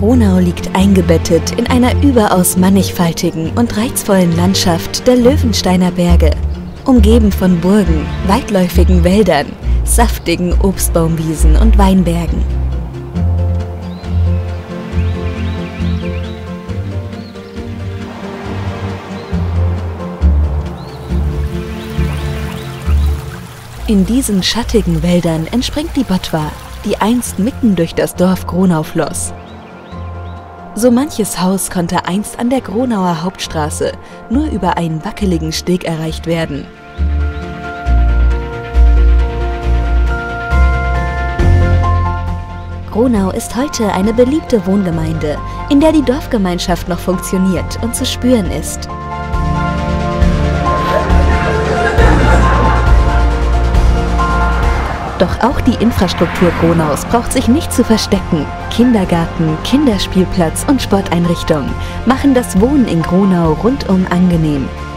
Gronau liegt eingebettet in einer überaus mannigfaltigen und reizvollen Landschaft der Löwensteiner Berge, umgeben von Burgen, weitläufigen Wäldern, saftigen Obstbaumwiesen und Weinbergen. In diesen schattigen Wäldern entspringt die Botwa, die einst mitten durch das Dorf Gronau floss. So manches Haus konnte einst an der Gronauer Hauptstraße nur über einen wackeligen Steg erreicht werden. Gronau ist heute eine beliebte Wohngemeinde, in der die Dorfgemeinschaft noch funktioniert und zu spüren ist. Doch auch die Infrastruktur Gronaus braucht sich nicht zu verstecken. Kindergarten, Kinderspielplatz und Sporteinrichtungen machen das Wohnen in Gronau rundum angenehm.